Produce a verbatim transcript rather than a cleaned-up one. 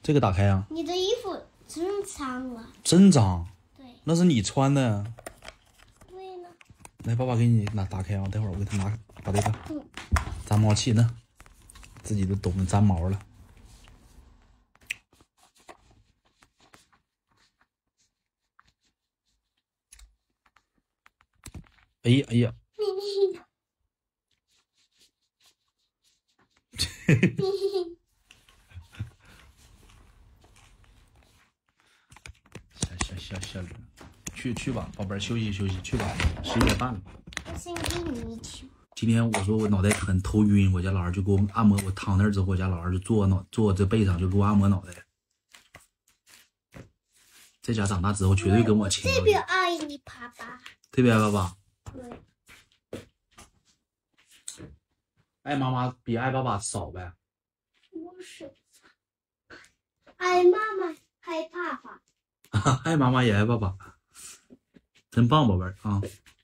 这个打开啊。 你的衣服真脏了。 真脏。 对。 那是你穿的。 对呢。 来，爸爸给你拿打开啊，待会儿我给他拿把这个粘毛器呢，自己都懂得粘毛了。哎呀哎呀！下下下下来，去去吧，宝贝儿，休息休息，去吧，十一点半了。 我先给你一听。 今天我说我脑袋疼头晕，我家老二就给我按摩，我躺那儿之后，我家老二就坐脑坐这背上就给我按摩脑袋。这家长大之后绝对跟我亲。 特别爱你爸爸。 特别爱爸爸。 对。 爱妈妈比爱爸爸少呗。 不是。爱妈妈，爱爸爸。 爱妈妈也爱爸爸，真棒，宝贝儿啊！